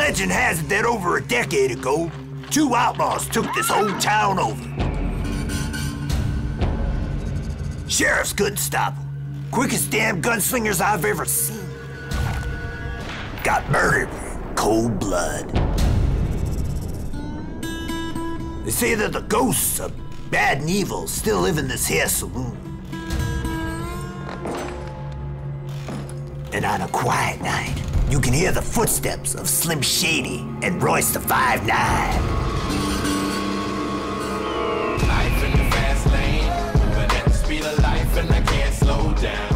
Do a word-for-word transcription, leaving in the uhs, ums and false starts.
Legend has it that over a decade ago, two outlaws took this whole town over. Sheriffs couldn't stop them. Quickest damn gunslingers I've ever seen. Got murdered in cold blood. They say that the ghosts of bad and evil still live in this here saloon. And on a quiet night, you can hear the footsteps of Slim Shady and Royce the five nine. Life in the fast lane, moving at the speed of life and I can't slow down.